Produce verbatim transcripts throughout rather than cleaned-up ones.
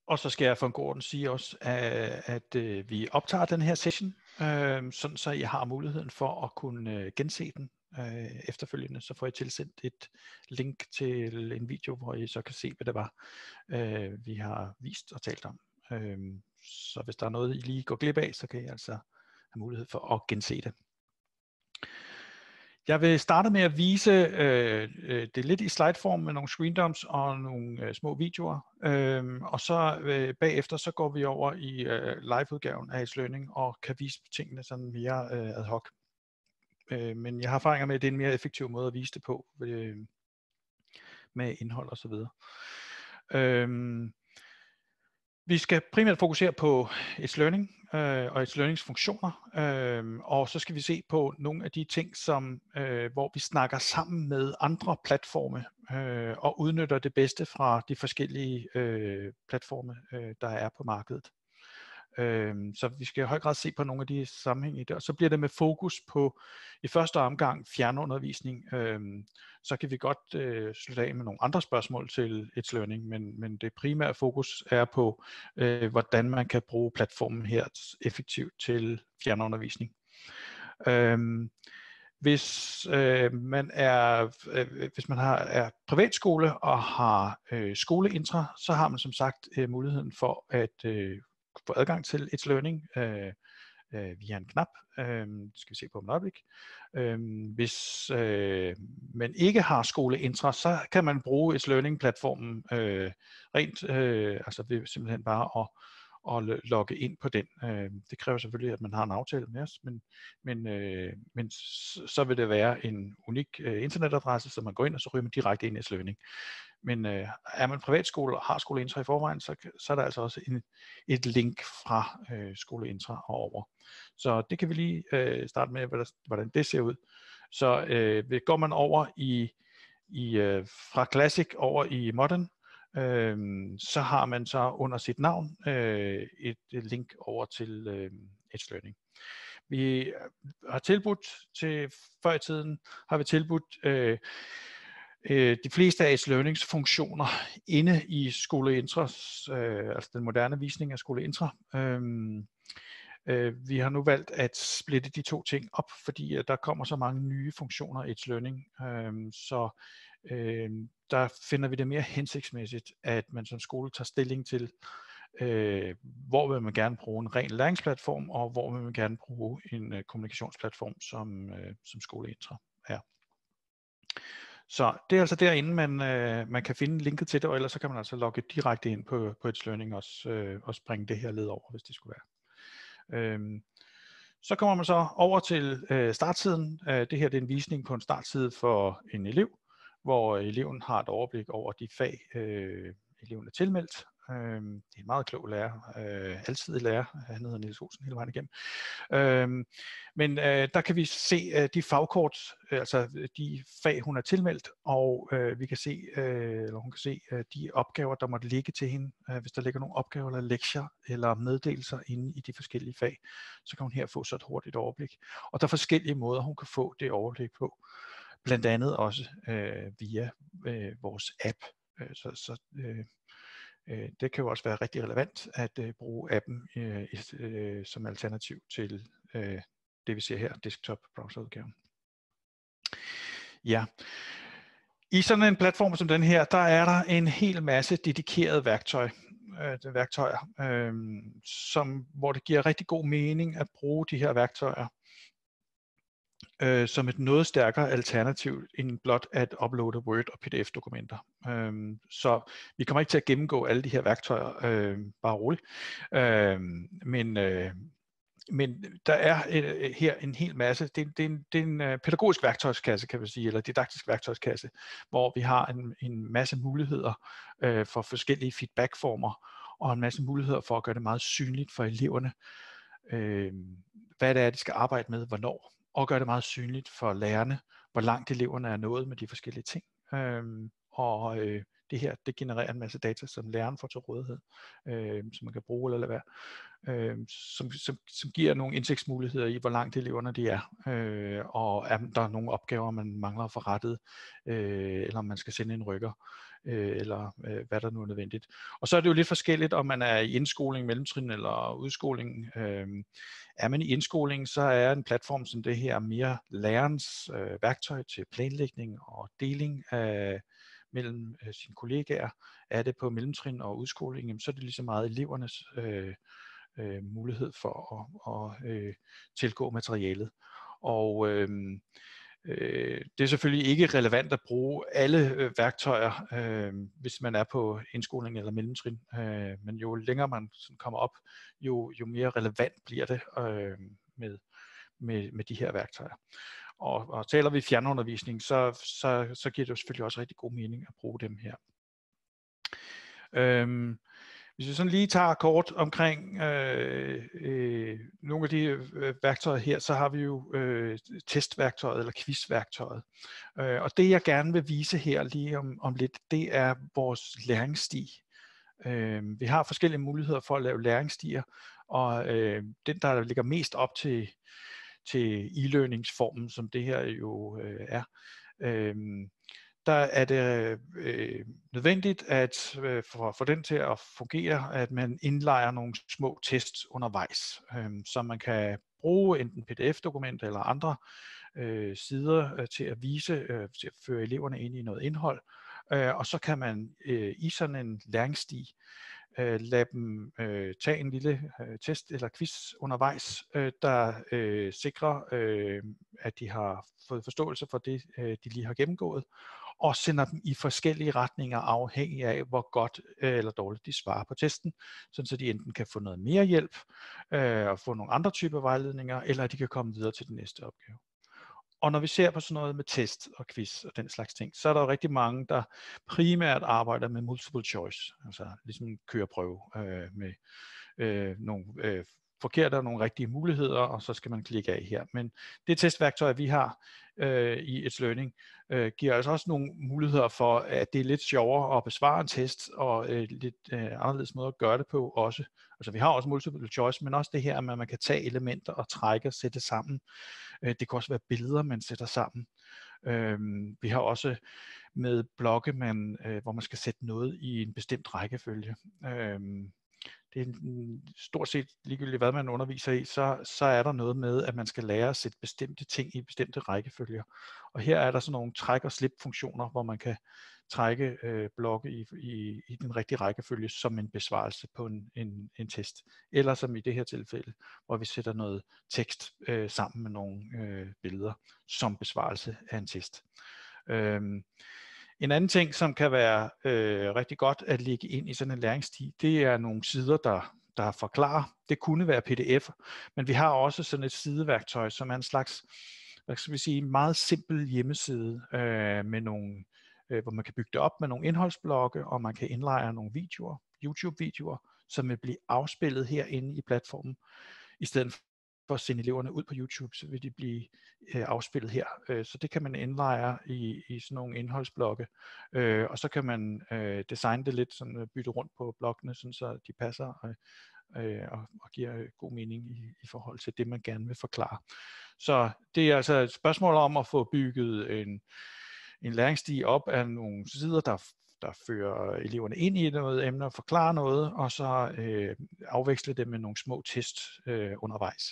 Og så skal jeg for en god ordens sige også, at, at øh, vi optager den her session, øh, sådan så I har muligheden for at kunne øh, gense den øh, efterfølgende. Så får I tilsendt et link til en video, hvor I så kan se, hvad det var, øh, vi har vist og talt om. Øh, så hvis der er noget, I lige går glip af, så kan I altså have mulighed for at gense det. Jeg vil starte med at vise øh, det lidt i slideform med nogle screendumps og nogle øh, små videoer, øh, og så øh, bagefter så går vi over i øh, liveudgaven af H-Learning og kan vise tingene sådan mere øh, ad hoc. Øh, men jeg har erfaringer med, at det er en mere effektiv måde at vise det på, øh, med indhold og så videre. Øh, Vi skal primært fokusere på H-Learning øh, og H-Learnings funktioner, øh, og så skal vi se på nogle af de ting, som, øh, hvor vi snakker sammen med andre platforme øh, og udnytter det bedste fra de forskellige øh, platforme, øh, der er på markedet. Øh, så vi skal i høj grad se på nogle af de sammenhænge i det, og så bliver det med fokus på i første omgang fjernundervisning. Øh, så kan vi godt øh, slutte af med nogle andre spørgsmål til H-Learning, men, men det primære fokus er på, øh, hvordan man kan bruge platformen her effektivt til fjernundervisning. Øh, Hvis øh, man er, øh, hvis man har, er privatskole og har øh, skoleintra, så har man som sagt øh, muligheden for at øh, få adgang til H-Learning øh, øh, via en knap. Øh, det skal vi se på om et øjeblik. Øh, hvis øh, man ikke har skoleintra, så kan man bruge H-Learning-platformen øh, rent, øh, altså ved simpelthen bare at og logge ind på den. Det kræver selvfølgelig, at man har en aftale med os, men, men, men så vil det være en unik internetadresse, så man går ind, og så ryger man direkte ind i H-Learning. Men er man privatskole og har skoleintra i forvejen, så, så er der altså også en, et link fra øh, skoleintra og over. Så det kan vi lige øh, starte med, hvordan det ser ud. Så øh, går man over i, i øh, fra Classic over i Modern, Øhm, så har man så under sit navn øh, et, et link over til øh, H-Learning. Vi har tilbudt til, før i tiden har vi tilbudt øh, øh, de fleste af H-Learnings funktioner inde i SkoleIntras, øh, altså den moderne visning af SkoleIntra. Øhm, øh, vi har nu valgt at splitte de to ting op, fordi øh, der kommer så mange nye funktioner i H-Learning, øh, så øh, der finder vi det mere hensigtsmæssigt, at man som skole tager stilling til, øh, hvor vil man gerne bruge en ren læringsplatform, og hvor vil man gerne bruge en øh, kommunikationsplatform, som, øh, som SkoleIntra er. Så det er altså derinde, man, øh, man kan finde linket til det, og ellers så kan man altså logge direkte ind på, på H-Learning også, øh, og springe det her led over, hvis det skulle være. Øhm, så kommer man så over til øh, startsiden. Øh, det her det er en visning på en startside for en elev, hvor eleven har et overblik over de fag, øh, eleven er tilmeldt. Øh, det er en meget klog lærer, øh, altid lærer, han hedder Niels Olsen hele vejen igennem. Øh, men øh, der kan vi se øh, de fagkort, øh, altså de fag, hun er tilmeldt, og øh, vi kan se, øh, eller hun kan se øh, de opgaver, der måtte ligge til hende. Øh, hvis der ligger nogle opgaver eller lektier eller meddelelser inde i de forskellige fag, så kan hun her få så et hurtigt overblik. Og der er forskellige måder, hun kan få det overblik på. Blandt andet også øh, via øh, vores app. Øh, så så øh, øh, det kan jo også være rigtig relevant at øh, bruge appen øh, øh, som alternativ til øh, det, vi ser her, desktop-browserudgaven. Ja. I sådan en platform som den her, der er der en hel masse dedikerede værktøj, øh, værktøjer, øh, som, hvor det giver rigtig god mening at bruge de her værktøjer øh, som et noget stærkere alternativ end blot at uploade Word og P D F-dokumenter. Øh, så vi kommer ikke til at gennemgå alle de her værktøjer, øh, bare roligt, øh, men øh, Men der er øh, her en hel masse. Det, det, er en, det er en øh, pædagogisk værktøjskasse, kan man sige, eller didaktisk værktøjskasse, hvor vi har en, en masse muligheder øh, for forskellige feedbackformer, og en masse muligheder for at gøre det meget synligt for eleverne, øh, hvad det er, de skal arbejde med, hvornår, og gøre det meget synligt for lærerne, hvor langt eleverne er nået med de forskellige ting. Øh, og øh, det her, det genererer en masse data, som læreren får til rådighed, øh, som man kan bruge eller lade være, øh, som, som, som giver nogle indsigtsmuligheder i, hvor langt eleverne de er, øh, og er der nogle opgaver, man mangler at få rettet, øh, eller om man skal sende en rykker, øh, eller øh, hvad der nu er nødvendigt. Og så er det jo lidt forskelligt, om man er i indskoling, mellemtrin eller udskoling. Øh, er man i indskoling, så er en platform som det her mere lærerens øh, værktøj til planlægning og deling af mellem øh, sine kollegaer. Er det på mellemtrin og udskoling, jamen, så er det lige så meget elevernes øh, øh, mulighed for at, at øh, tilgå materialet. Og øh, øh, det er selvfølgelig ikke relevant at bruge alle øh, værktøjer, øh, hvis man er på indskoling eller mellemtrin, øh, men jo længere man sådan kommer op, jo, jo mere relevant bliver det øh, med, med, med de her værktøjer. Og, og taler vi fjernundervisning, så, så, så giver det jo selvfølgelig også rigtig god mening at bruge dem her. Øhm, hvis vi sådan lige tager kort omkring øh, øh, nogle af de øh, værktøjer her, så har vi jo øh, testværktøjet eller quizværktøjet. Øh, og det jeg gerne vil vise her lige om, om lidt, det er vores læringsstig. Øh, vi har forskellige muligheder for at lave læringsstier, og øh, den der ligger mest op til til e-learningsformen, som det her jo øh, er, øh, der er det øh, nødvendigt, at øh, for, for den til at fungere, at man indlejer nogle små tests undervejs, øh, så man kan bruge enten P D F-dokumenter eller andre øh, sider øh, til at vise, øh, til at føre eleverne ind i noget indhold, øh, og så kan man øh, i sådan en læringsstig Øh, lad dem øh, tage en lille øh, test eller quiz undervejs, øh, der øh, sikrer, øh, at de har fået forståelse for det, øh, de lige har gennemgået, og sender dem i forskellige retninger afhængig af, hvor godt øh, eller dårligt de svarer på testen, sådan så de enten kan få noget mere hjælp øh, og få nogle andre typer vejledninger, eller at de kan komme videre til den næste opgave. Og når vi ser på sådan noget med test og quiz og den slags ting, så er der jo rigtig mange, der primært arbejder med multiple choice, altså ligesom en køreprøve øh, med øh, nogle øh, forkerte og nogle rigtige muligheder, og så skal man klikke af her. Men det testværktøj, vi har øh, i It's Learning, øh, giver altså også nogle muligheder for, at det er lidt sjovere at besvare en test, og øh, lidt øh, anderledes måde at gøre det på også. Altså vi har også multiple choice, men også det her, at man kan tage elementer og trække og sætte sammen. Det kan også være billeder, man sætter sammen. Øhm, vi har også med blokke, man, øh, hvor man skal sætte noget i en bestemt rækkefølge. Øhm, det er en, stort set ligegyldigt, hvad man underviser i, så, så er der noget med, at man skal lære at sætte bestemte ting i bestemte rækkefølger. Og her er der sådan nogle træk- og slip-funktioner, hvor man kan trække øh, blokke i, i, i den rigtige rækkefølge som en besvarelse på en, en, en test. Eller som i det her tilfælde, hvor vi sætter noget tekst øh, sammen med nogle øh, billeder som besvarelse af en test. Øhm, En anden ting, som kan være øh, rigtig godt at lægge ind i sådan en læringsstig, det er nogle sider, der, der forklarer. Det kunne være P D F, men vi har også sådan et sideværktøj, som er en slags, hvad skal vi sige, meget simpel hjemmeside, øh, med nogle, øh, hvor man kan bygge det op med nogle indholdsblokke, og man kan indlejre nogle videoer, YouTube-videoer, som vil blive afspillet herinde i platformen, i stedet for for at sende eleverne ud på YouTube, så vil de blive øh, afspillet her. Øh, så det kan man indlejre i, i sådan nogle indholdsblokke, øh, og så kan man øh, designe det lidt, sådan, bytte rundt på blokkene, sådan, så de passer øh, og, og giver god mening i, i forhold til det, man gerne vil forklare. Så det er altså et spørgsmål om at få bygget en, en læringsstig op af nogle sider, der der fører eleverne ind i noget emne og forklarer noget, og så øh, afveksle det med nogle små test øh, undervejs.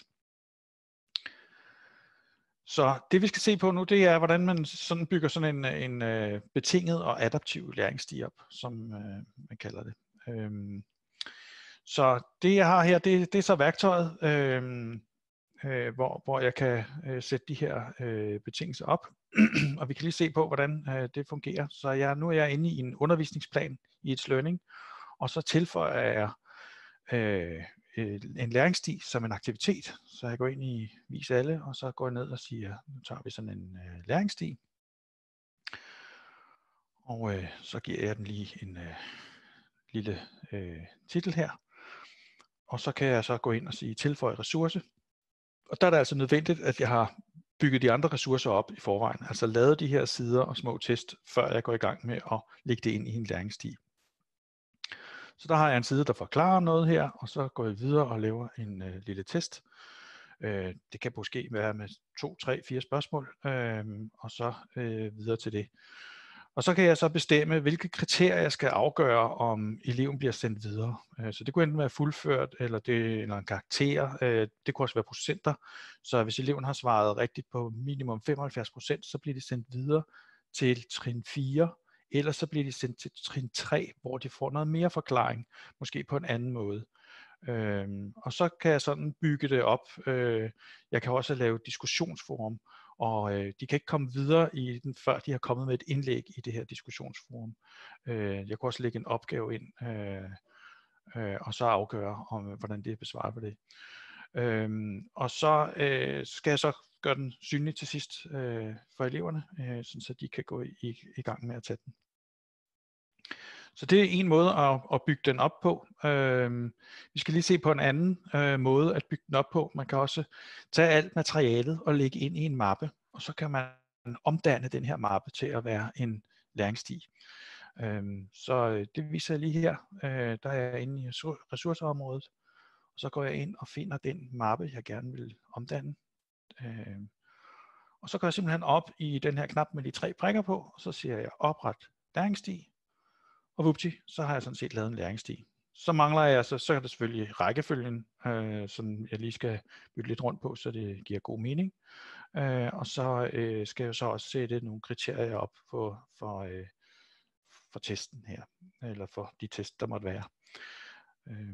Så det vi skal se på nu, det er, hvordan man sådan bygger sådan en, en uh, betinget og adaptiv læringsstig op, som uh, man kalder det. Øhm, så det jeg har her, det, det er så værktøjet, øhm, øh, hvor, hvor jeg kan øh, sætte de her øh, betingelser op, og vi kan lige se på, hvordan øh, det fungerer. Så jeg, nu er jeg inde i en undervisningsplan i It's Learning, og så tilføjer jeg øh, en læringsstig som en aktivitet. Så jeg går ind i vis alle, og så går jeg ned og siger, nu tager vi sådan en øh, læringsstig. Og øh, så giver jeg den lige en øh, lille øh, titel her. Og så kan jeg så gå ind og sige tilføj ressource. Og der er det altså nødvendigt, at jeg har bygget de andre ressourcer op i forvejen, altså lavet de her sider og små test, før jeg går i gang med at lægge det ind i en læringsstil. Så der har jeg en side, der forklarer noget her, og så går jeg videre og laver en øh, lille test. Øh, det kan måske være med to, tre, fire spørgsmål, øh, og så øh, videre til det. Og så kan jeg så bestemme, hvilke kriterier jeg skal afgøre, om eleven bliver sendt videre. Øh, så det kunne enten være fuldført, eller, det, eller en karakter. Øh, det kunne også være procenter. Så hvis eleven har svaret rigtigt på minimum femoghalvfjerds procent, så bliver de sendt videre til trin fire, eller så bliver de sendt til trin tre, hvor de får noget mere forklaring, måske på en anden måde. Øhm, og så kan jeg sådan bygge det op. Øh, jeg kan også lave diskussionsforum, og øh, de kan ikke komme videre i den, før de har kommet med et indlæg i det her diskussionsforum. Øh, jeg kan også lægge en opgave ind, øh, øh, og så afgøre, om, hvordan det er besvaret på det. Øhm, og så øh, skal jeg så gøre den synlig til sidst øh, for eleverne, øh, så de kan gå i, i gang med at tage den. Så det er en måde at, at bygge den op på. Øh, vi skal lige se på en anden øh, måde at bygge den op på. Man kan også tage alt materialet og lægge ind i en mappe, og så kan man omdanne den her mappe til at være en læringsstil. Øh, så det viser jeg lige her. Øh, der er jeg inde i ressourceområdet, og så går jeg ind og finder den mappe, jeg gerne vil omdanne. Øh, og så går jeg simpelthen op i den her knap med de tre prikker på, og så siger jeg opret læringsstil. Og vupti, så har jeg sådan set lavet en læringsstil. Så mangler jeg, så, så er det selvfølgelig rækkefølgen, øh, som jeg lige skal bytte lidt rundt på, så det giver god mening. Øh, og så øh, skal jeg så også sætte nogle kriterier op for, for, øh, for testen her, eller for de test, der måtte være. Øh,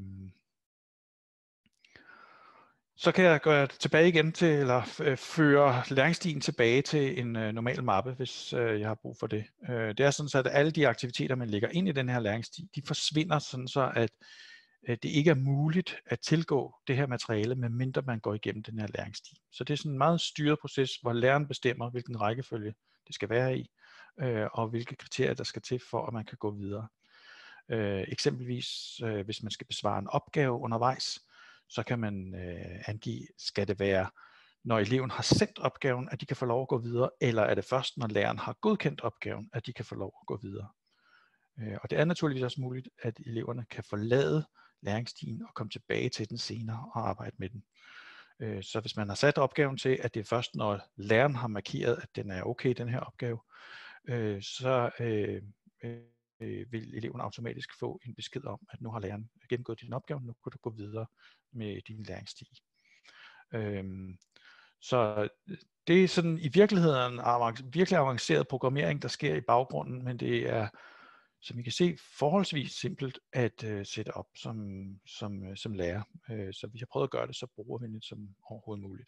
Så kan jeg gøre det tilbage igen til, eller føre læringsstilen tilbage til en øh, normal mappe, hvis øh, jeg har brug for det. Øh, det er sådan så, at alle de aktiviteter, man lægger ind i den her læringsstil, de forsvinder sådan så, at øh, det ikke er muligt at tilgå det her materiale, medmindre man går igennem den her læringsstil. Så det er sådan en meget styret proces, hvor læreren bestemmer, hvilken rækkefølge det skal være i, øh, og hvilke kriterier, der skal til for, at man kan gå videre. Øh, eksempelvis, øh, hvis man skal besvare en opgave undervejs, så kan man øh, angive, skal det være, når eleven har sendt opgaven, at de kan få lov at gå videre, eller er det først, når læreren har godkendt opgaven, at de kan få lov at gå videre. Øh, og det er naturligvis også muligt, at eleverne kan forlade læringsstilen og komme tilbage til den senere og arbejde med den. Øh, så hvis man har sat opgaven til, at det er først, når læreren har markeret, at den er okay, den her opgave, øh, så øh, øh, vil eleven automatisk få en besked om, at nu har læreren gennemgået din opgave, nu kan du gå videre med din læringsstil. Øhm, så det er sådan i virkeligheden virkelig avanceret programmering, der sker i baggrunden, men det er, som I kan se, forholdsvis simpelt at uh, sætte op som, som, uh, som lærer. Uh, så vi har prøvet at gøre det så brugervenligt som overhovedet muligt.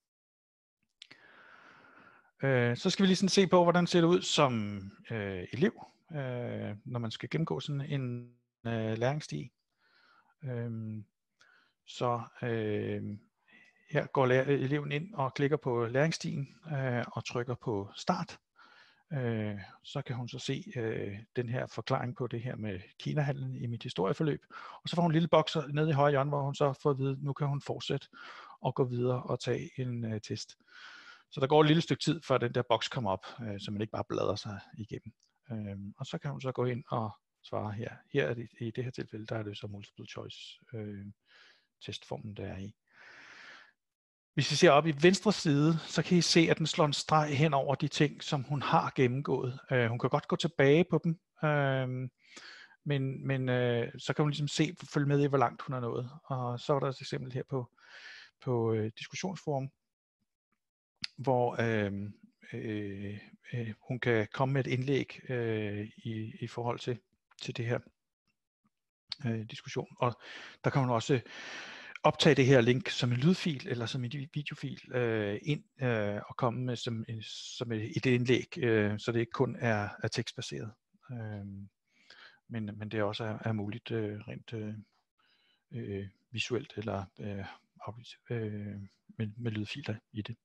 Uh, så skal vi lige sådan se på, hvordan det ser ud som uh, elev, uh, når man skal gennemgå sådan en uh, læringsstil. Uh, så uh, her går eleven ind og klikker på læringsstilen øh, og trykker på start. Øh, så kan hun så se øh, den her forklaring på det her med Kina-handlen i mit historieforløb. Og så får hun en lille boks nede i højre hjørne, hvor hun så får at vide, at nu kan hun fortsætte og gå videre og tage en øh, test. Så der går et lille stykke tid, før den der boks kommer op, øh, så man ikke bare bladrer sig igennem. Øh, og så kan hun så gå ind og svare her. Her er det, i det her tilfælde, der er det så multiple choice øh, testformen, der er i. Hvis I ser op i venstre side, så kan I se, at den slår en streg hen over de ting, som hun har gennemgået. Uh, hun kan godt gå tilbage på dem, uh, men, men uh, så kan hun ligesom se, følge med i, hvor langt hun er nået. Og så er der et eksempel her på, på uh, diskussionsforum, hvor uh, uh, uh, hun kan komme med et indlæg uh, i, i forhold til, til det her uh, diskussion. Og der kan hun også optage det her link som en lydfil eller som en videofil øh, ind øh, og komme med som, som et, et indlæg, øh, så det ikke kun er, er tekstbaseret. Øh, men, men det også er, er muligt øh, rent øh, øh, visuelt eller øh, øh, med, med lydfiler i det.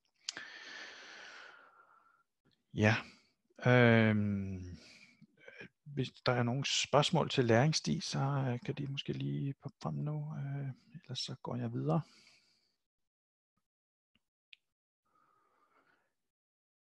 Ja. Øh, hvis der er nogle spørgsmål til læringsstil, så kan de måske lige poppe frem nu, øh, ellers så går jeg videre.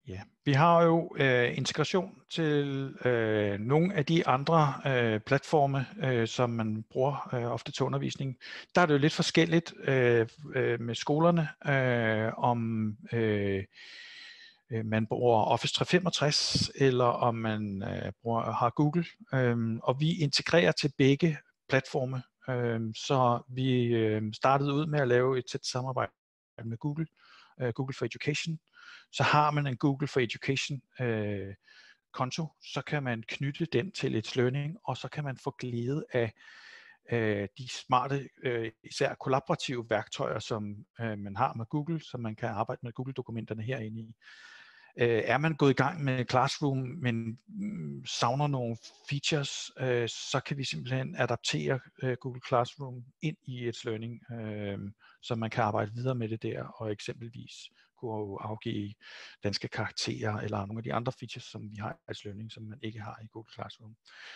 Ja, vi har jo øh, integration til øh, nogle af de andre øh, platforme, øh, som man bruger øh, ofte til undervisning. Der er det jo lidt forskelligt øh, øh, med skolerne, øh, om øh, øh, man bruger Office tre femogtres, eller om man øh, bruger, har Google. Øh, og vi integrerer til begge platforme, øh, så vi øh, startede ud med at lave et tæt samarbejde med Google, øh, Google for Education. Så har man en Google for Education øh, konto, så kan man knytte den til It's Learning, og så kan man få glæde af øh, de smarte, øh, især kollaborative værktøjer, som øh, man har med Google, så man kan arbejde med Google-dokumenterne herinde i. Øh, er man gået i gang med Classroom, men mm, savner nogle features, øh, så kan vi simpelthen adaptere øh, Google Classroom ind i It's Learning, øh, så man kan arbejde videre med det der, og eksempelvis kunne afgive danske karakterer, eller nogle af de andre features, som vi har i It's Learning, som man ikke har i Google Classroom.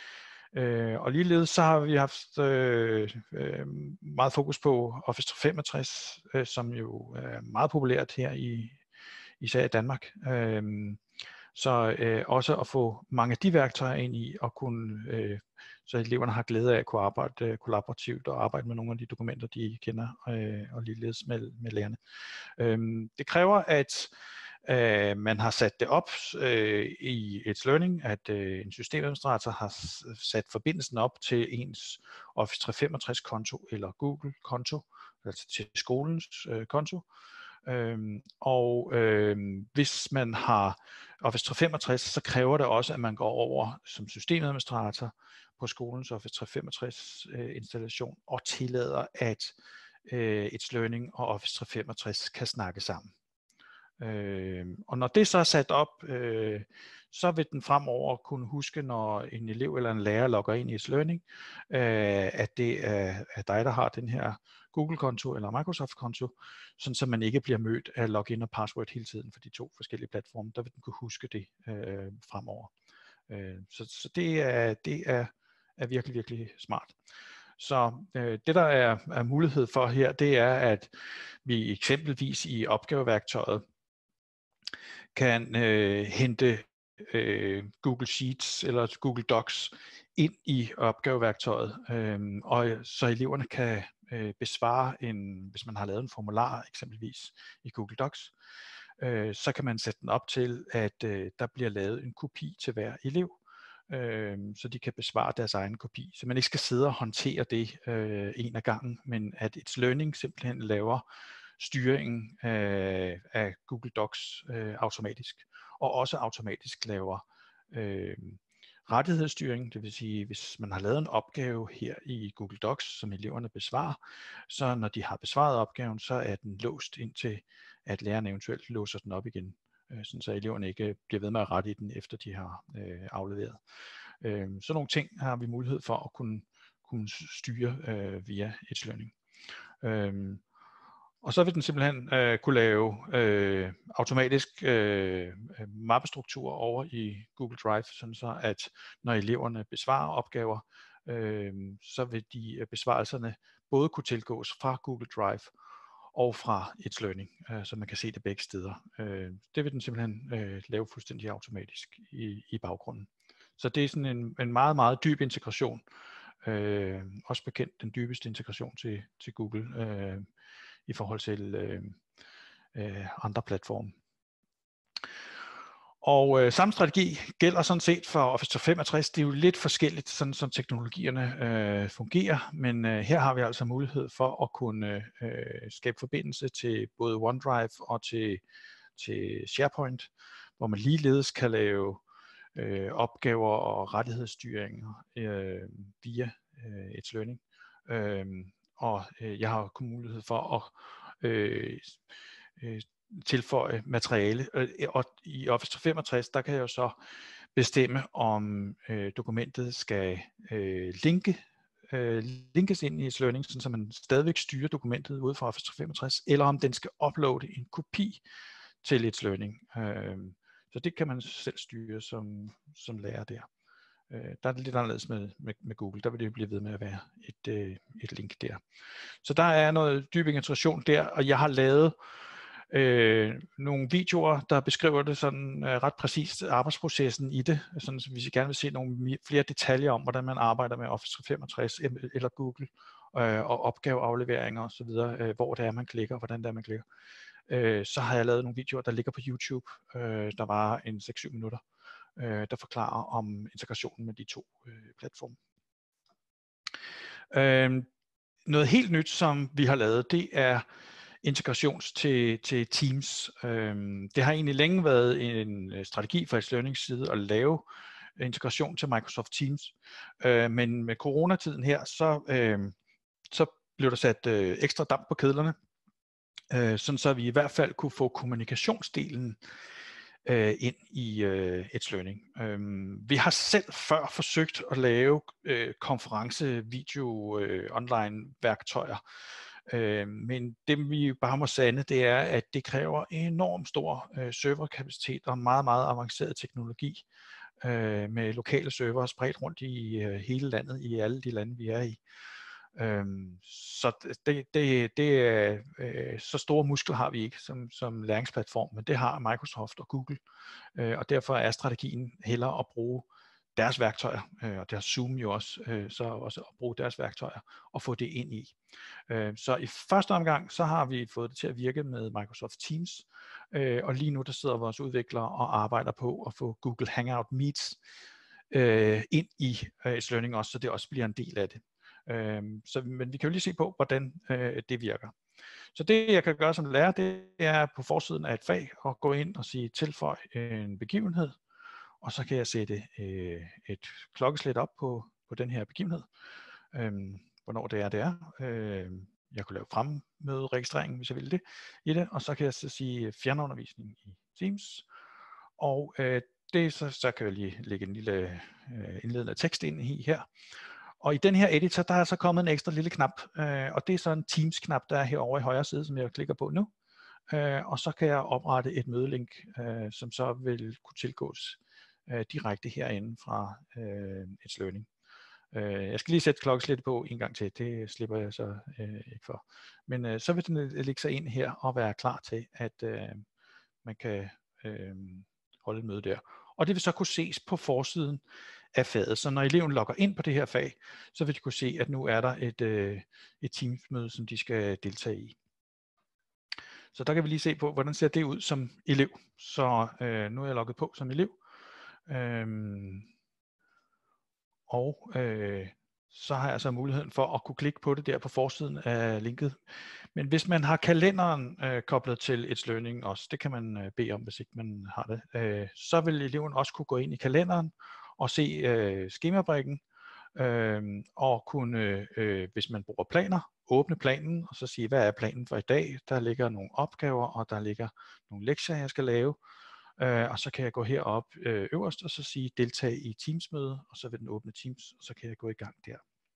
Øh, og ligeledes så har vi haft øh, øh, meget fokus på Office tre femogtres, øh, som jo er meget populært her i især i Danmark. Øhm, så øh, også at få mange af de værktøjer ind i, og kunne, øh, så eleverne har glæde af at kunne arbejde øh, kollaborativt og arbejde med nogle af de dokumenter, de kender, øh, og ligeledes med, med lærerne. Øhm, det kræver, at øh, man har sat det op øh, i It's Learning, at øh, en systemadministrator har sat forbindelsen op til ens Office tre femogtres konto eller Google konto, altså til skolens øh, konto. Øhm, og øhm, hvis man har Office tre femogtres, så kræver det også, at man går over som systemadministrator på skolens Office tre femogtres øh, installation og tillader, at øh, It's Learning og Office tre femogtres kan snakke sammen. Øh, og når det så er sat op, øh, så vil den fremover kunne huske, når en elev eller en lærer logger ind i It's Learning, øh, at det er, er dig, der har den her Google-konto eller Microsoft-konto, sådan så man ikke bliver mødt af login og password hele tiden for de to forskellige platforme. Der vil den kunne huske det øh, fremover. Øh, så så det, er, det er, er virkelig, virkelig smart. Så øh, det, der er, er mulighed for her, det er, at vi eksempelvis i opgaveværktøjet kan øh, hente øh, Google Sheets eller Google Docs ind i opgaveværktøjet, øh, og så eleverne kan øh, besvare en, hvis man har lavet en formular eksempelvis i Google Docs, øh, så kan man sætte den op til, at øh, der bliver lavet en kopi til hver elev, øh, så de kan besvare deres egen kopi, så man ikke skal sidde og håndtere det øh, en ad gangen, men at It's Learning simpelthen laver styringen øh, af Google Docs øh, automatisk, og også automatisk laver øh, rettighedsstyring, det vil sige, hvis man har lavet en opgave her i Google Docs, som eleverne besvarer, så når de har besvaret opgaven, så er den låst indtil, at læreren eventuelt låser den op igen, øh, sådan så eleverne ikke bliver ved med at rette i den, efter de har øh, afleveret. Øh, sådan nogle ting har vi mulighed for at kunne, kunne styre øh, via It's Learning. Øh, Og så vil den simpelthen øh, kunne lave øh, automatisk øh, mappestruktur over i Google Drive, sådan så at når eleverne besvarer opgaver, øh, så vil de besvarelserne både kunne tilgås fra Google Drive og fra It's Learning, øh, så man kan se det begge steder. Øh, det vil den simpelthen øh, lave fuldstændig automatisk i, i baggrunden. Så det er sådan en, en meget, meget dyb integration. Øh, også bekendt den dybeste integration til, til Google øh, i forhold til øh, øh, andre platforme. Og øh, samme strategi gælder sådan set for Office tre femogtres. Det er jo lidt forskelligt, sådan som teknologierne øh, fungerer, men øh, her har vi altså mulighed for at kunne øh, skabe forbindelse til både OneDrive og til, til SharePoint, hvor man ligeledes kan lave øh, opgaver og rettighedsstyring øh, via øh, It's Learning. Øh, og øh, jeg har kun mulighed for at øh, øh, tilføje materiale. Og i Office tre femogtres, der kan jeg jo så bestemme, om øh, dokumentet skal øh, linke, øh, linkes ind i It's Learning, så man stadigvæk styrer dokumentet ud fra Office tre femogtres, eller om den skal uploade en kopi til It's Learning. Øh, så det kan man selv styre som, som lærer der. Øh, der er det lidt anderledes med, med, med Google. Der vil det blive ved med at være et, øh, et link der. Så der er noget dyb integration der, og jeg har lavet øh, nogle videoer, der beskriver det sådan øh, ret præcist, arbejdsprocessen i det, sådan, så hvis I gerne vil se nogle flere detaljer om, hvordan man arbejder med Office tre femogtres eller Google, øh, og opgaveafleveringer osv., øh, hvor det er, man klikker, og hvordan det er, man klikker, øh, så har jeg lavet nogle videoer, der ligger på YouTube, øh, der varer en seks syv minutter, øh, der forklarer om integrationen med de to øh, platforme. Øh, noget helt nyt, som vi har lavet, det er integrations til, til Teams. Øhm, det har egentlig længe været en strategi fra Edge Learnings side at lave integration til Microsoft Teams. Øh, men med coronatiden her, så, øh, så blev der sat øh, ekstra damp på kedlerne, øh, sådan så vi i hvert fald kunne få kommunikationsdelen øh, ind i øh, Edge Learning. Øhm, vi har selv før forsøgt at lave øh, konference, video, øh, online værktøjer, øh, men det vi bare må sande, det er, at det kræver enormt stor øh, serverkapacitet og meget, meget avanceret teknologi øh, med lokale server spredt rundt i øh, hele landet, i alle de lande, vi er i. Øhm, så det, det, det er, øh, så store muskler har vi ikke som, som læringsplatform, men det har Microsoft og Google, øh, og derfor er strategien hellere at bruge deres værktøjer, øh, og det har Zoom jo også, øh, så også at bruge deres værktøjer og få det ind i. Øh, så i første omgang, så har vi fået det til at virke med Microsoft Teams, øh, og lige nu der sidder vores udviklere og arbejder på at få Google Hangout Meets øh, ind i øh, Edge Learning også, så det også bliver en del af det. Øhm, så, men vi kan jo lige se på, hvordan øh, det virker. Så det, jeg kan gøre som lærer, det er på forsiden af et fag at gå ind og sige tilføj en begivenhed, og så kan jeg sætte øh, et klokkeslæt op på, på den her begivenhed, øhm, hvornår det er, det er. Øhm, jeg kunne lave fremmøderegistrering, hvis jeg ville det, i det, og så kan jeg så sige fjernundervisning i Teams, og øh, det, så, så kan jeg lige lægge en lille øh, indledende tekst ind i her. Og i den her editor, der er så kommet en ekstra lille knap, øh, og det er så en Teams-knap, der er herovre i højre side, som jeg klikker på nu. Øh, og så kan jeg oprette et mødelink, øh, som så vil kunne tilgås øh, direkte herinde fra øh, Edge Learning. Øh, jeg skal lige sætte klokkeslættet på en gang til, det slipper jeg så øh, ikke for. Men øh, så vil den lægge sig ind her og være klar til, at øh, man kan øh, holde et møde der. Og det vil så kunne ses på forsiden af faget. Så når eleven logger ind på det her fag, så vil de kunne se, at nu er der et, øh, et Teams-møde, som de skal deltage i. Så der kan vi lige se på, hvordan ser det ud som elev. Så øh, nu er jeg logget på som elev. Øhm, og øh, så har jeg så muligheden for at kunne klikke på det der på forsiden af linket. Men hvis man har kalenderen øh, koblet til Edge Learning også, det kan man øh, bede om, hvis ikke man har det, øh, så vil eleven også kunne gå ind i kalenderen og se øh, skemabrikken, øh, og kunne, øh, hvis man bruger planer, åbne planen og så sige, hvad er planen for i dag? Der ligger nogle opgaver, og der ligger nogle lektier, jeg skal lave, øh, og så kan jeg gå herop øh, øverst og så sige, deltag i Teams-møde, og så vil den åbne Teams, og så kan jeg gå i gang der.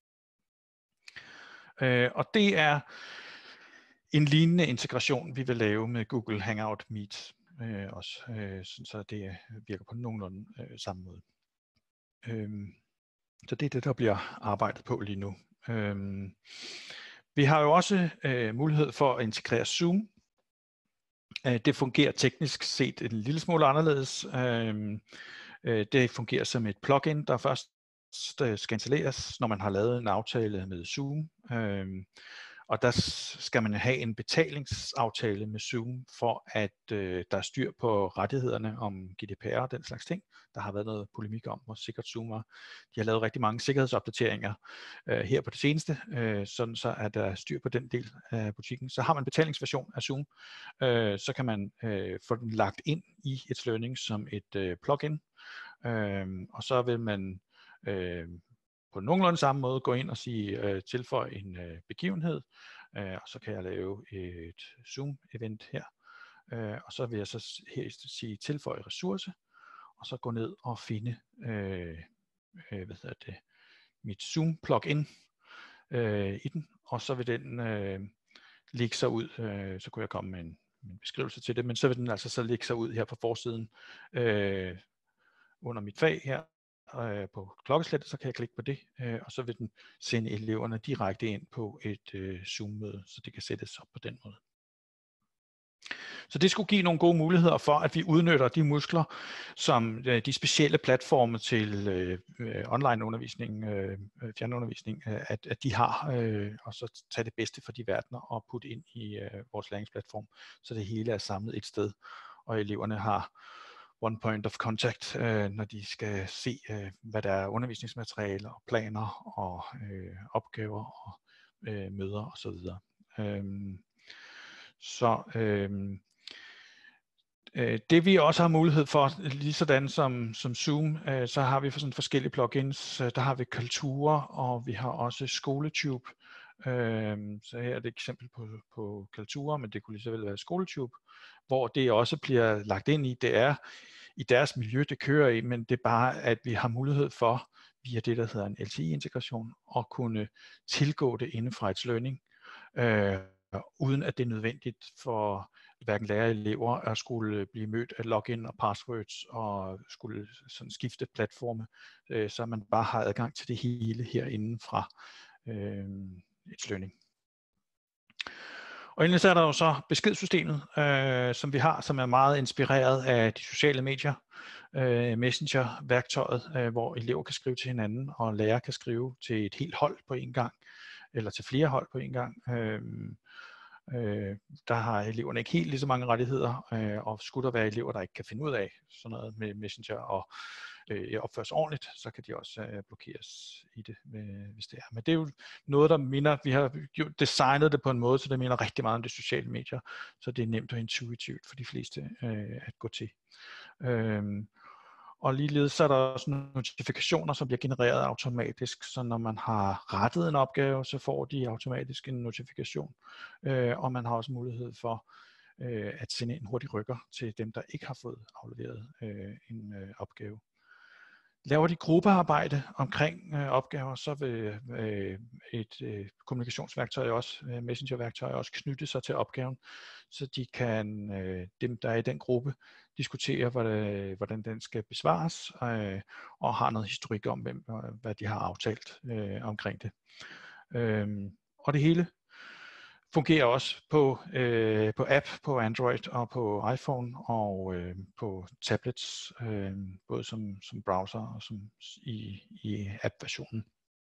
Øh, og det er en lignende integration, vi vil lave med Google Hangout Meet øh, også, øh, så det virker på nogenlunde øh, samme måde. Øhm, så det er det, der bliver arbejdet på lige nu. Øhm, vi har jo også øh, mulighed for at integrere Zoom. Øh, det fungerer teknisk set en lille smule anderledes. Øhm, øh, det fungerer som et plugin, der først skal installeres, når man har lavet en aftale med Zoom. Øhm, Og der skal man have en betalingsaftale med Zoom, for at øh, der er styr på rettighederne om G D P R og den slags ting. Der har været noget polemik om, hvor sikkert Zoom var. De har lavet rigtig mange sikkerhedsopdateringer øh, her på det seneste, øh, sådan så er der styr på den del af butikken. Så har man en betalingsversion af Zoom, øh, så kan man øh, få den lagt ind i Edge Learning som et øh, plugin, øh, og så vil man øh, på nogenlunde samme måde gå ind og sige øh, tilføj en øh, begivenhed, øh, og så kan jeg lave et Zoom-event her, øh, og så vil jeg så her sige tilføj ressource, og så gå ned og finde øh, øh, hvad hedder det, mit Zoom-plugin øh, i den, og så vil den øh, lægge sig ud, øh, så kunne jeg komme med en, en beskrivelse til det, men så vil den altså så lægge sig ud her på forsiden øh, under mit fag her, øh, på klokkeslættet, så kan jeg klikke på det, øh, og så vil den sende eleverne direkte ind på et øh, Zoom-møde, så det kan sættes op på den måde. Så det skulle give nogle gode muligheder for, at vi udnytter de muskler, som øh, de specielle platforme til øh, online undervisning, øh, fjernundervisning, øh, at, at de har, øh, og så tage det bedste fra de verdener og putte ind i øh, vores læringsplatform, så det hele er samlet et sted, og eleverne har one point of contact, øh, når de skal se, øh, hvad der er undervisningsmaterialer, og planer og øh, opgaver og øh, møder osv. Øhm, så øhm, det vi også har mulighed for, lige sådan som, som Zoom, så har vi for sådan forskellige plugins. Der har vi Kaltura, og vi har også SkoleTube. Så her er det et eksempel på, på Kaltura, men det kunne lige så vel være SkoleTube, hvor det også bliver lagt ind i. Det er i deres miljø, det kører i, men det er bare, at vi har mulighed for, via det, der hedder en L T I-integration, at kunne tilgå det inden fra et learning, øh, uden at det er nødvendigt for hverken lærere eller elever at skulle blive mødt af login og passwords og skulle sådan skifte platforme, øh, så man bare har adgang til det hele herinde fra øh, et learning. Og endelig så er der jo så beskedssystemet, øh, som vi har, som er meget inspireret af de sociale medier, øh, Messenger-værktøjet, øh, hvor elever kan skrive til hinanden, og lærere kan skrive til et helt hold på en gang, eller til flere hold på en gang. Øh, øh, der har eleverne ikke helt lige så mange rettigheder, øh, og skulle der være elever, der ikke kan finde ud af sådan noget med Messenger og øh, opføre sig ordentligt, så kan de også øh, blokeres i det, øh, hvis det er. Men det er jo noget, der minder, vi har designet det på en måde, så det minder rigtig meget om de sociale medier, så det er nemt og intuitivt for de fleste øh, at gå til. Øhm, og ligeledes så er der også notifikationer, som bliver genereret automatisk, så når man har rettet en opgave, så får de automatisk en notifikation, øh, og man har også mulighed for øh, at sende en hurtig rykker til dem, der ikke har fået afleveret øh, en øh, opgave. Laver de gruppearbejde omkring øh, opgaver, så vil øh, et øh, kommunikationsværktøj også, øh, messengerværktøj også knytte sig til opgaven, så de kan, øh, dem der er i den gruppe, diskutere, hvordan, hvordan den skal besvares, øh, og har noget historik om, hvem, hvad de har aftalt øh, omkring det. Øh, og det hele fungerer også på, øh, på app, på Android og på iPhone og øh, på tablets, øh, både som, som browser og som i, i app-versionen.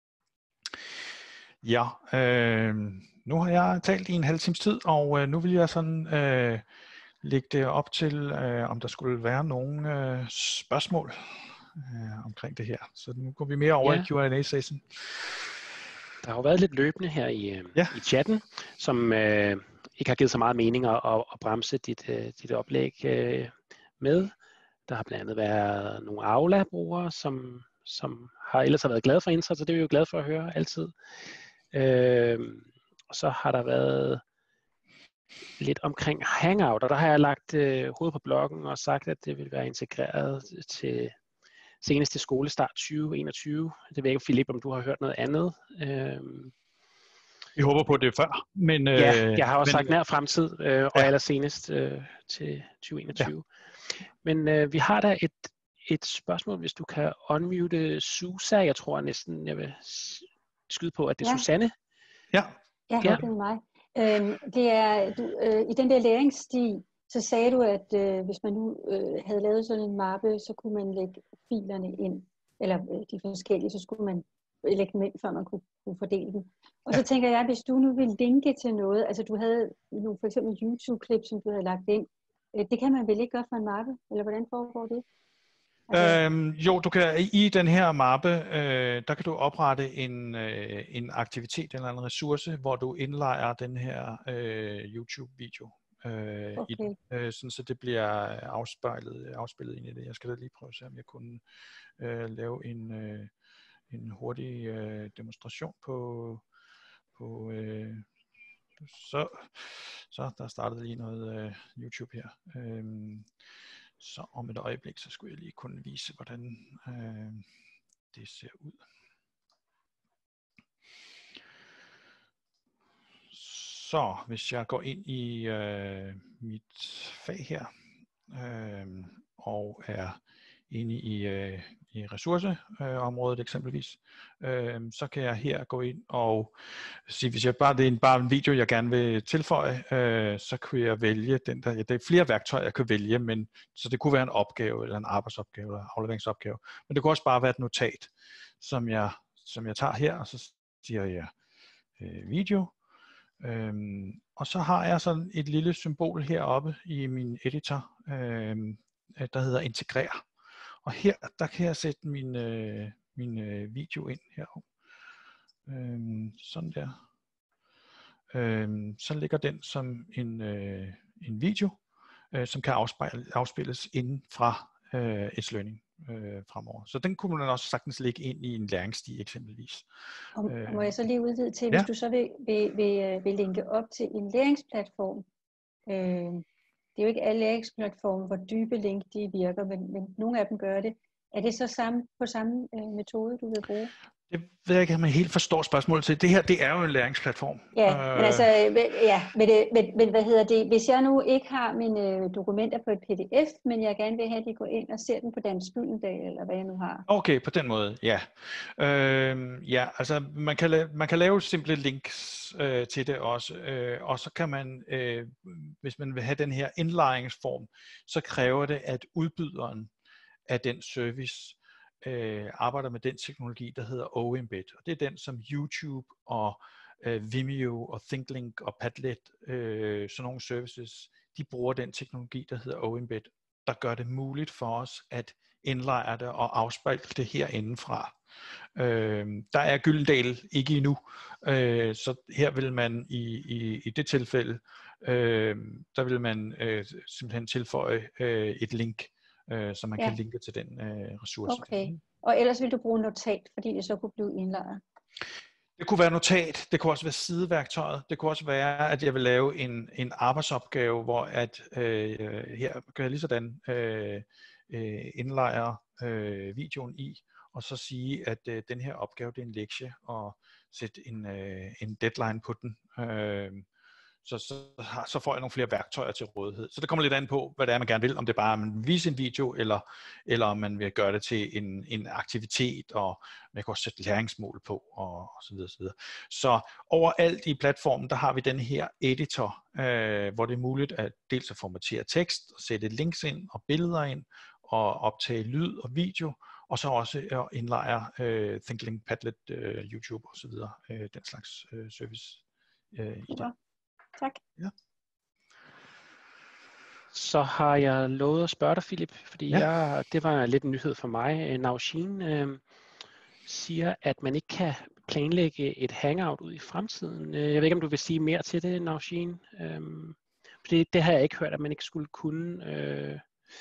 Ja, øh, nu har jeg talt i en halv times tid, og øh, nu vil jeg sådan øh, lægge det op til, øh, om der skulle være nogle øh, spørgsmål øh, omkring det her. Så nu går vi mere over ja. i Q and A-session. Der har jo været lidt løbende her i, øh, ja. i chatten, som øh, ikke har givet så meget mening at, at bremse dit, øh, dit oplæg øh, med. Der har blandt andet været nogle Aula-brugere, som, som har ellers har været glade for indsats, så det er vi jo glade for at høre altid. Øh, og så har der været lidt omkring Hangout, og der har jeg lagt øh, hovedet på bloggen og sagt, at det vil være integreret til senest til skolestart tyve enogtyve. Det ved jeg ikke, Philip, om du har hørt noget andet. Øhm, Vi håber på det før, men... Øh, ja, jeg har også men, sagt nær fremtid, øh, og ja. allersenest øh, til tyve enogtyve. Ja. Men øh, vi har da et, et spørgsmål, hvis du kan unmute Susa. Jeg tror næsten, jeg vil skyde på, at det er ja. Susanne. Ja, ja, ja. det er mig. Øhm, det er, du, øh, i den der læringsstil, så sagde du, at øh, hvis man nu øh, havde lavet sådan en mappe, så kunne man lægge filerne ind, eller øh, de forskellige, så skulle man lægge dem ind, før man kunne, kunne fordele dem. Og ja. Så tænker jeg, hvis du nu vil linke til noget, altså du havde nogle for eksempel YouTube-klip, som du havde lagt ind, øh, det kan man vel ikke gøre for en mappe, eller hvordan foregår det? Altså... Øhm, jo, du kan i den her mappe, øh, der kan du oprette en, øh, en aktivitet eller en ressource, hvor du indlejrer den her øh, YouTube-video. Øh, okay. i den, øh, sådan så det bliver afspejlet, afspillet ind i det. Jeg skal da lige prøve at se, om jeg kunne øh, lave en, øh, en hurtig øh, demonstration på, på øh, så, så der startede lige noget øh, YouTube her. Øh, så om et øjeblik, så skulle jeg lige kunne vise, hvordan øh, det ser ud. Så hvis jeg går ind i øh, mit fag her, øh, og er inde i, øh, i ressourceområdet øh, eksempelvis, øh, så kan jeg her gå ind og sige, hvis jeg bare, det er en, bare en video, jeg gerne vil tilføje, øh, så kan jeg vælge den der, ja, der er flere værktøjer, jeg kan vælge, men, så det kunne være en opgave, eller en arbejdsopgave, eller afleveringsopgave, men det kunne også bare være et notat, som jeg, som jeg tager her, og så siger jeg øh, video, øhm, og så har jeg sådan et lille symbol heroppe i min editor, øhm, der hedder integrer. Og her, der kan jeg sætte min, øh, min øh, video ind heroppe. Øhm, sådan der. Øhm, så ligger den som en, øh, en video, øh, som kan afspejle, afspilles inden fra øh, Edge Learning øh, fremover. Så den kunne man også sagtens lægge ind i en læringsstige eksempelvis. Og Øh, må jeg så lige udvide til, hvis ja. du så vil, vil, vil, vil linke op til en læringsplatform. Øh, det er jo ikke alle læringsplatforme, hvor dybe link de virker, men, men nogle af dem gør det. Er det så samme, på samme øh, metode, du vil bruge? Det ved jeg ikke, om man helt forstår spørgsmålet til. Det her, det er jo en læringsplatform. Ja, øh... men altså, ja, men, det, men, men hvad hedder det? Hvis jeg nu ikke har mine dokumenter på et P D F, men jeg gerne vil have, at de går ind og ser den på Dansk Gyldendal, eller hvad jeg nu har. Okay, på den måde, ja. Øh, ja, altså man kan, lave, man kan lave simple links øh, til det også, øh, og så kan man, øh, hvis man vil have den her indlejringsform, så kræver det, at udbyderen af den service øh, arbejder med den teknologi, der hedder O-Embed, og det er den, som YouTube og øh, Vimeo og ThinkLink og Padlet, øh, sådan nogle services, de bruger den teknologi, der hedder O-Embed, der gør det muligt for os at indlejre det og afspejle det herindefra. Øh, der er Gyldendal ikke endnu, øh, så her vil man i, i, i det tilfælde, øh, der vil man øh, simpelthen tilføje øh, et link, øh, så man Ja. kan linke til den øh, ressource. Okay, og ellers vil du bruge notat, fordi det så kunne blive indlejret? Det kunne være notat, det kunne også være sideværktøjet, det kunne også være, at jeg vil lave en, en arbejdsopgave, hvor at øh, her kan jeg lige sådan øh, øh, indlejre øh, videoen i, og så sige, at øh, den her opgave, det er en lektie, og sætte en, øh, en deadline på den. Øh, så, så, så får jeg nogle flere værktøjer til rådighed. Så det kommer lidt an på, hvad det er, man gerne vil, om det bare er, at man vil vise en video, eller, eller om man vil gøre det til en, en aktivitet, og man kan også sætte læringsmål på, og, og så videre, så videre. Så overalt i platformen, der har vi den her editor, øh, hvor det er muligt at dels at formatere tekst, og sætte links ind, og billeder ind, og optage lyd og video, og så også at indlejre øh, ThinkLink, Padlet, øh, YouTube og så videre, øh, den slags øh, service øh, i det. Tak. Ja. Så har jeg lovet at spørge dig, Philip, fordi ja. jeg, det var lidt en nyhed for mig. Naushin øh, siger, at man ikke kan planlægge et hangout ud i fremtiden. Jeg ved ikke, om du vil sige mere til det, Naushin. Øh, fordi det har jeg ikke hørt, at man ikke skulle kunne. Øh,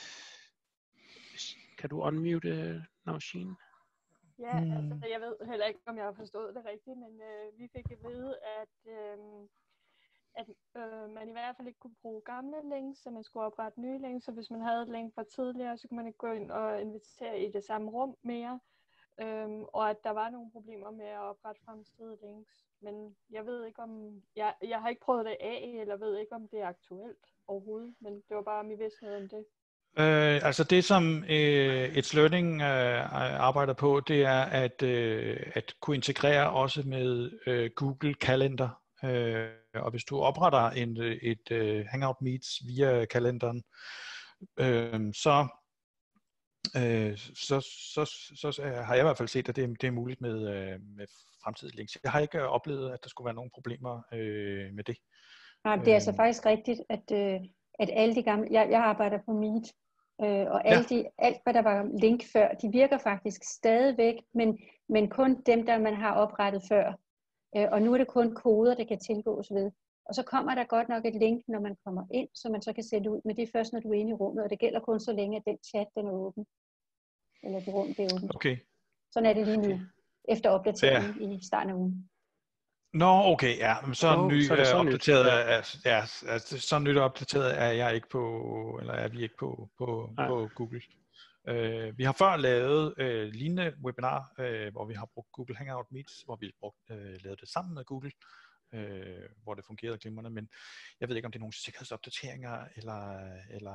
kan du unmute, Naushin? Ja, hmm. altså jeg ved heller ikke, om jeg har forstået det rigtigt, men øh, vi fik at vide, at... Øh, at øh, man i hvert fald ikke kunne bruge gamle links, så man skulle oprette nye links, så hvis man havde et link fra tidligere, så kunne man ikke gå ind og invitere i det samme rum mere, øhm, og at der var nogle problemer med at oprette fremtidige links. Men jeg ved ikke om, jeg, jeg har ikke prøvet det af, eller ved ikke om det er aktuelt overhovedet, men det var bare, om I vidste noget om det. Øh, altså det, som øh, Edge Learning øh, arbejder på, det er at, øh, at kunne integrere også med øh, Google Calendar. Øh, og hvis du opretter en, et uh, Hangout Meets via kalenderen, øh, så, øh, så, så, så, så har jeg i hvert fald set, at det, det er muligt med, øh, med fremtidige links. Jeg har ikke oplevet, at der skulle være nogle problemer øh, med det. Nej, det er altså faktisk rigtigt, at, øh, at alle de gamle, jeg, jeg arbejder på Meet, øh, og alle ja. de, alt hvad der var link før, de virker faktisk stadigvæk, men, men kun dem, der man har oprettet før. Og nu er det kun koder, der kan tilgås ved. Og så kommer der godt nok et link, når man kommer ind, så man så kan sætte ud. Men det er først, når du er inde i rummet, og det gælder kun så længe, at den chat den er åben. Eller det rum, det er åbent. Okay. Sådan er det lige nu, efter opdateringen ja. i starten af ugen. Nå, okay, ja. Men så oh, ny så er det så opdateret, nyt. ja, ja, så nyt opdateret er jeg ikke på, eller er vi ikke på, på, på Google. Uh, vi har før lavet uh, lignende webinar, uh, hvor vi har brugt Google Hangout Meets, hvor vi har brugt, uh, lavet det sammen med Google, uh, hvor det fungerede glimrende, men jeg ved ikke, om det er nogle sikkerhedsopdateringer, eller, eller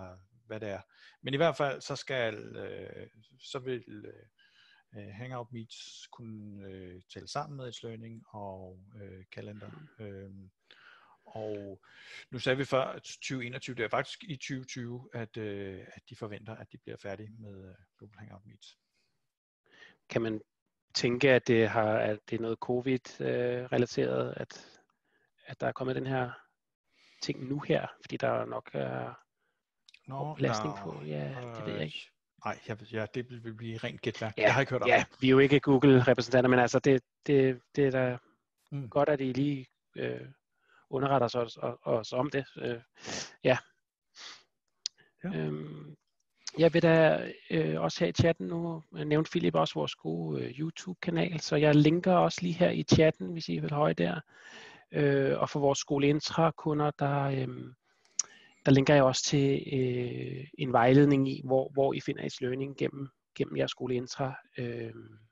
hvad det er. Men i hvert fald, så skal, øh, så vil øh, Hangout Meets kunne øh, tælle sammen med It's og øh, kalender. Øh, og nu sagde vi før tyve enogtyve, det er faktisk i tyve tyve, at, øh, at de forventer, at de bliver færdige med øh, Global Hangout Meets. Kan man tænke, at det, har, at det er noget covid-relateret, at, at der er kommet den her ting nu her, fordi der nok er oplæsning på? Ja, det ved jeg ikke. Nej, jeg, ja, det vil blive rent gætværk. Ja, jeg har ikke hørt om ja, det. vi er jo ikke Google-repræsentanter, men altså det, det, det er da mm. godt, at I lige øh, underretter os, os, os om det. Øh, ja. ja. Øhm, jeg vil da øh, også her i chatten nu, nævnte Philip også vores gode øh, YouTube-kanal, så jeg linker også lige her i chatten, hvis I vil høje der. Øh, og for vores skoleintra-kunder, der, øh, der linker jeg også til øh, en vejledning i, hvor, hvor I finder It's Learning gennem, gennem jeres skoleintra. Øh,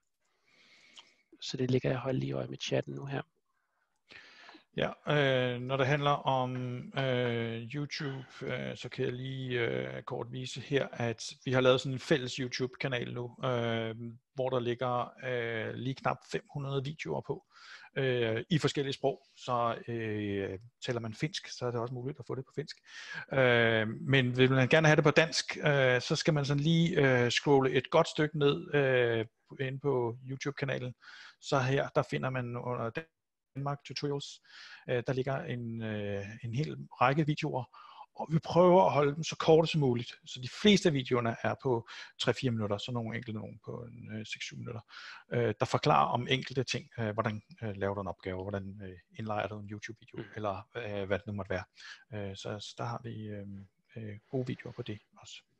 så det ligger jeg højt lige øje med chatten nu her. Ja, øh, når det handler om øh, YouTube, øh, så kan jeg lige øh, kort vise her, at vi har lavet sådan en fælles YouTube-kanal nu, øh, hvor der ligger øh, lige knap fem hundrede videoer på øh, i forskellige sprog. Så øh, taler man finsk, så er det også muligt at få det på finsk. Øh, men vil man gerne have det på dansk, øh, så skal man sådan lige øh, scrolle et godt stykke ned øh, inde på YouTube-kanalen. Så her, der finder man under den Danmark Tutorials. Øh, der ligger en, øh, en hel række videoer, og vi prøver at holde dem så korte som muligt. Så de fleste af videoerne er på tre fire minutter, så nogle enkelte nogle på en, øh, seks syv minutter, øh, der forklarer om enkelte ting. Øh, hvordan øh, laver du en opgave, hvordan øh, indlejer du en YouTube-video, eller øh, hvad det nu måtte være. Øh, så, så der har vi øh, øh, gode videoer på det også.